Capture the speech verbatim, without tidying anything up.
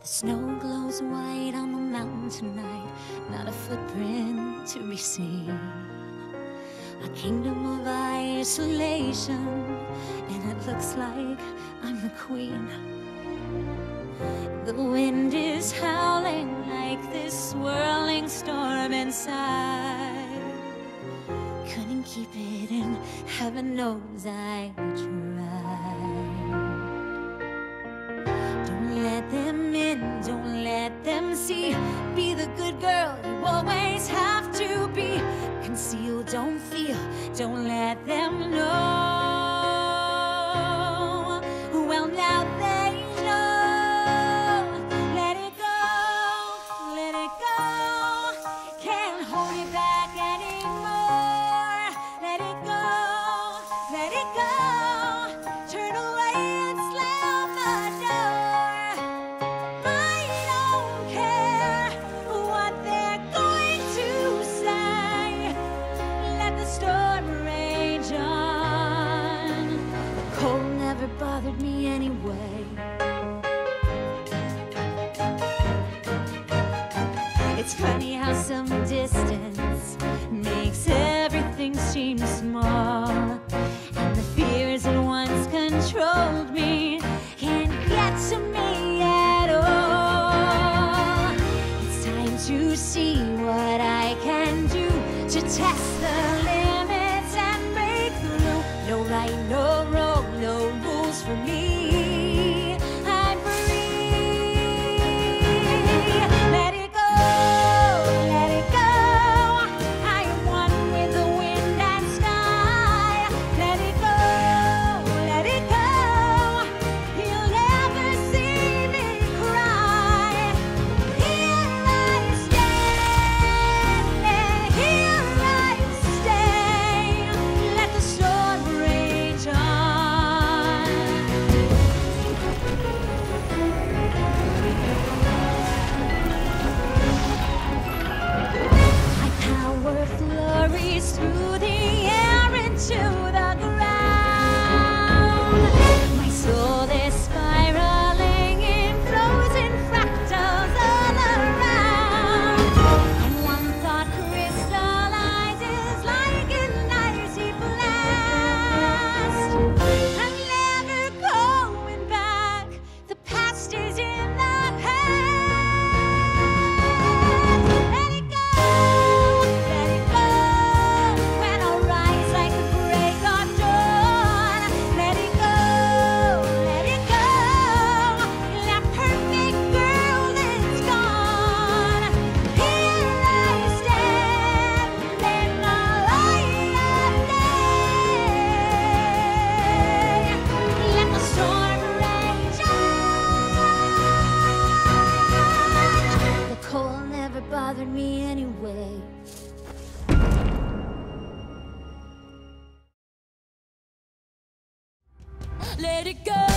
The snow glows white on the mountain tonight, not a footprint to be seen. A kingdom of isolation, and it looks like I'm the queen. The wind is howling like this swirling storm inside. Couldn't keep it in, heaven knows I tried. Don't let them in, don't let them see. Be the good girl you always have to be. Conceal, don't feel, don't let them know. Well, now they know. Let it go, let it go. Can't hold it back anymore. Let it go, let it go. Turn away and slam the door. I don't care what they're going to say. Let the storm rage on. The cold never bothered me anyway. It's funny how some distance makes everything seem small, and the fears that once controlled me can't get to me at all. It's time to see what I can do to test the limits and break through. No right, no wrong, no rules for me. I'm free. Let it go, let it go. I am one with the wind and sky. Let it go, let it go. You'll never see me cry. Here I stand, and here I stay. Let the storm rage on. My power flurries through the air into the ground. My soul is spiraling in frozen fractals all around. And one thought crystallizes like an icy blast. I'm never going back. The past is in the past. Let it go, let it go. When I rise like the break of dawn. Let it go, let it go. That perfect girl is gone. Here I stand in the light of day. Let the storm rage on. The cold never bothered me anyway. Let it go.